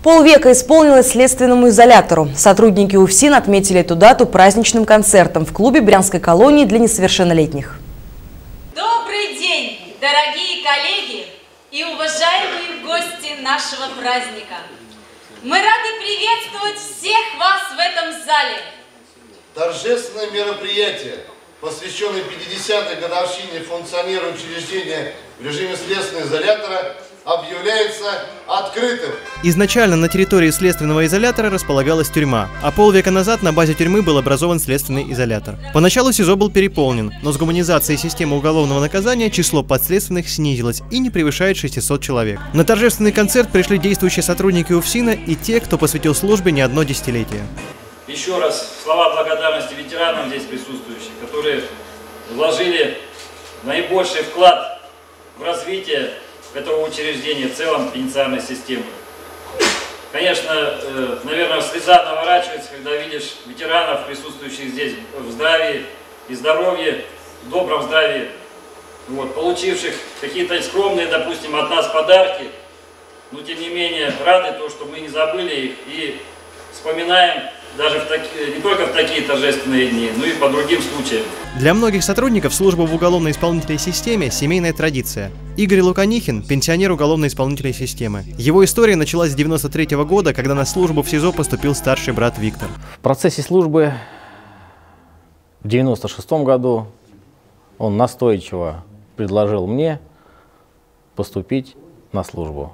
Полвека исполнилось следственному изолятору. Сотрудники УФСИН отметили эту дату праздничным концертом в клубе Брянской колонии для несовершеннолетних. Добрый день, дорогие коллеги и уважаемые гости нашего праздника. Мы рады приветствовать всех вас в этом зале. Торжественное мероприятие, посвященное 50-й годовщине функционирования учреждения в режиме следственного изолятора, объявляется открытым. Изначально на территории следственного изолятора располагалась тюрьма, а полвека назад на базе тюрьмы был образован следственный изолятор. Поначалу СИЗО был переполнен, но с гуманизацией системы уголовного наказания число подследственных снизилось и не превышает 600 человек. На торжественный концерт пришли действующие сотрудники УФСИНа и те, кто посвятил службе не одно десятилетие. Еще раз слова благодарности ветеранам здесь присутствующим, которые вложили наибольший вклад в развитие этого учреждения, в целом пенитенциарной системы. Конечно, наверное, слеза наворачивается, когда видишь ветеранов, присутствующих здесь в здравии и здоровье, в добром здравии, получивших какие-то скромные, допустим, от нас подарки, но тем не менее рады то, что мы не забыли их и вспоминаем даже не только в такие торжественные дни, но и по другим случаям. Для многих сотрудников служба в уголовно-исполнительной системе – семейная традиция. Игорь Луканихин – пенсионер уголовно-исполнительной системы. Его история началась с 1993 года, когда на службу в СИЗО поступил старший брат Виктор. В процессе службы в 1996 году он настойчиво предложил мне поступить на службу,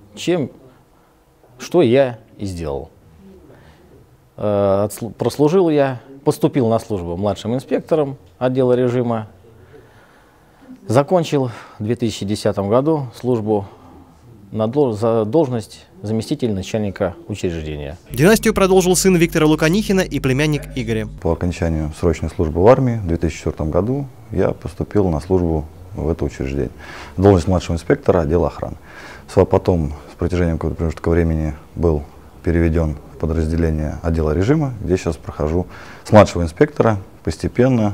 что я и сделал. Прослужил я, поступил на службу младшим инспектором отдела режима, закончил в 2010 году службу за должность заместителя начальника учреждения. Династию продолжил сын Виктора Луканихина и племянник Игоря. По окончанию срочной службы в армии в 2004 году я поступил на службу в это учреждение. Должность младшего инспектора отдела охраны. Потом с протяжением какого-то промежутка времени был переведен в подразделение отдела режима, где сейчас прохожу с младшего инспектора постепенно,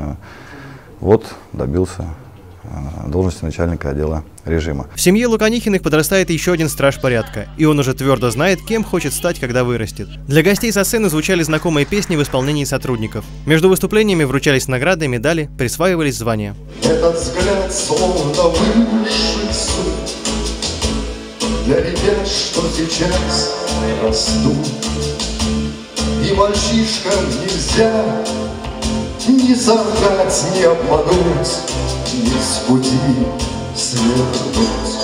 добился должности начальника отдела режима. В семье Луканихиных подрастает еще один страж порядка, и он уже твердо знает, кем хочет стать, когда вырастет. Для гостей со сцены звучали знакомые песни в исполнении сотрудников. Между выступлениями вручались награды, медали, присваивались звания. Этот взгляд словно высший суд для ребят, что сейчас растут. И мальчишкам нельзя ни соврать, ни обмануть, ни с пути свернуть.